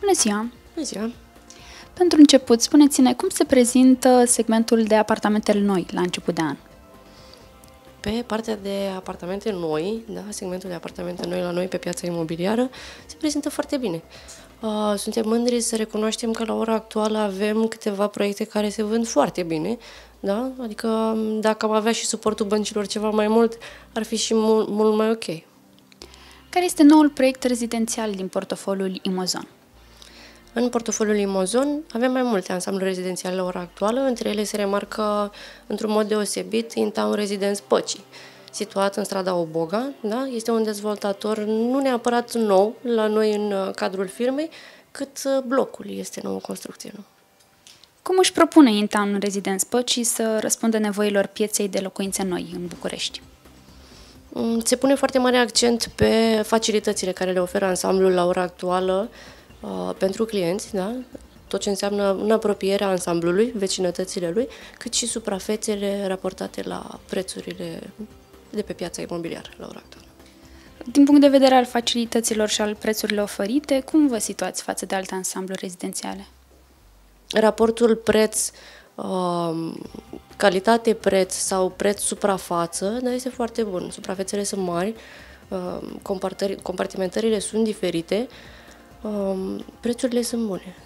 Bună ziua! Bună ziua! Pentru început, spuneți-ne cum se prezintă segmentul de apartamentele noi la început de an? Pe partea de apartamente noi, da, segmentul de apartamente noi la noi pe piața imobiliară, se prezintă foarte bine. Suntem mândri să recunoaștem că la ora actuală avem câteva proiecte care se vând foarte bine, da? Adică dacă am avea și suportul băncilor ceva mai mult, ar fi și mult mai ok. Care este noul proiect rezidențial din portofoliul Imozon? În portofoliul Imozon avem mai multe ansambluri rezidențiale la ora actuală, între ele se remarcă într-un mod deosebit InTown Residence Păcii, situat în strada Oboga. Da? Este un dezvoltator nu neapărat nou la noi în cadrul firmei, cât blocul este nouă construcție. Nu? Cum își propune InTown Residence Păcii să răspundă nevoilor pieței de locuințe noi în București? Se pune foarte mare accent pe facilitățile care le oferă ansamblul la ora actuală pentru clienți, da? Tot ce înseamnă în apropierea ansamblului, vecinătățile lui, cât și suprafețele raportate la prețurile de pe piața imobiliară la ora actuală. Din punct de vedere al facilităților și al prețurilor oferite, cum vă situați față de alte ansambluri rezidențiale? Raportul preț, calitate-preț sau preț-suprafață, da, este foarte bun. Suprafețele sunt mari, compartimentările sunt diferite, prețurile sunt bune.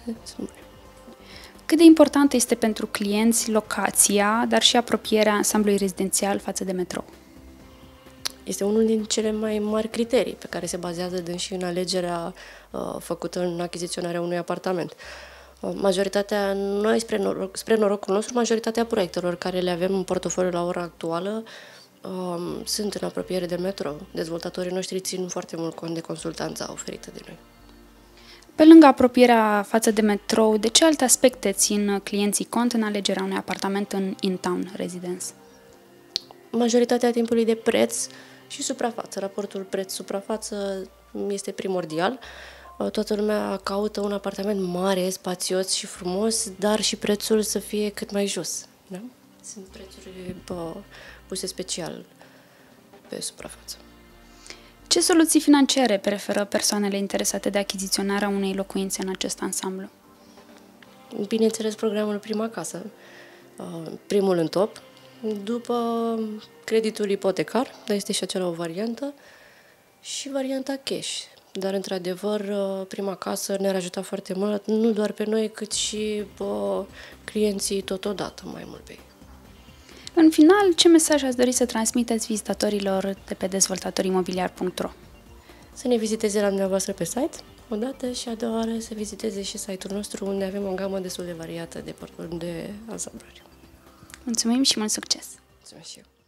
Cât de importantă este pentru clienți locația, dar și apropierea ansamblului rezidențial față de metrou? Este unul din cele mai mari criterii pe care se bazează dânsi în alegerea făcută în achiziționarea unui apartament. Majoritatea, noi spre norocul nostru, majoritatea proiectelor care le avem în portofoliu la ora actuală sunt în apropiere de metrou. Dezvoltatorii noștri țin foarte mult cont de consultanța oferită de noi. Pe lângă apropierea față de metrou, de ce alte aspecte țin clienții cont în alegerea unui apartament în InTown Residence? Majoritatea timpului de preț și suprafață. Raportul preț-suprafață este primordial. Toată lumea caută un apartament mare, spațios și frumos, dar și prețul să fie cât mai jos. Da? Sunt prețuri puse special pe suprafață. Ce soluții financiare preferă persoanele interesate de achiziționarea unei locuințe în acest ansamblu? Bineînțeles, programul Prima Casă, primul în top, după creditul ipotecar, dar este și acela o variantă, și varianta cash. Dar, într-adevăr, Prima Casă ne-ar ajuta foarte mult, nu doar pe noi, cât și clienții totodată, mai mult pe ei. În final, ce mesaj ați dori să transmiteți vizitatorilor de pe dezvoltatorimobiliar.ro? Să ne viziteze la dumneavoastră pe site, odată, și a doua oară să viziteze și site-ul nostru, unde avem o gamă destul de variată de ansambluri. Mulțumim și mult succes! Mulțumesc și eu!